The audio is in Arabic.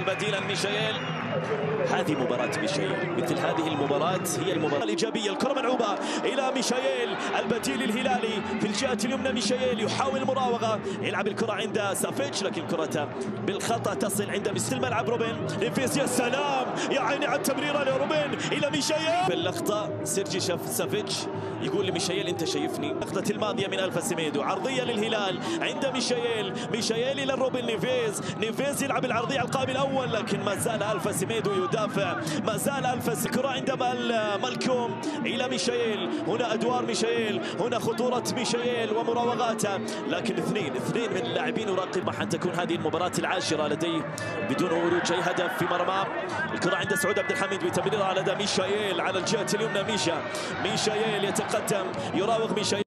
بديلا ميشيل. هذه مباراة ميشيل، مثل هذه المباراة هي المباراة الإيجابية. الكرة ملعوبة إلى ميشيل البديل الهلالي في الجهة اليمنى. ميشيل يحاول المراوغة، يلعب الكرة عند سافيتش لكن كرة بالخطأ تصل عند مثل الملعب. روبن نيفيز، يا سلام يا عيني على التمريرة لروبن إلى ميشيل. في اللقطة سيرجي سافيتش يقول لميشيل أنت شايفني. اللقطة الماضية من ألفا سيميدو، عرضية للهلال عند ميشيل. ميشيل إلى روبن نيفيز يلعب العرضية على القائم الأول لكن ما زال ألفا سيميدو يدافع. ما زال ألفا. الكرة عند مالكوم إلى ميشيل. هنا أدوار ميشيل، هنا خطورة ميشيل ومراوغاته، لكن اثنين من اللاعبين يراقب. راح تكون هذه المباراة العاشرة لديه بدون ورود أي هدف في مرماه. الكرة عند سعود عبد الحميد بتمريرها لدى ميشيل على الجهة اليمنى. ميشيل يتقدم، يراوغ ميشيل.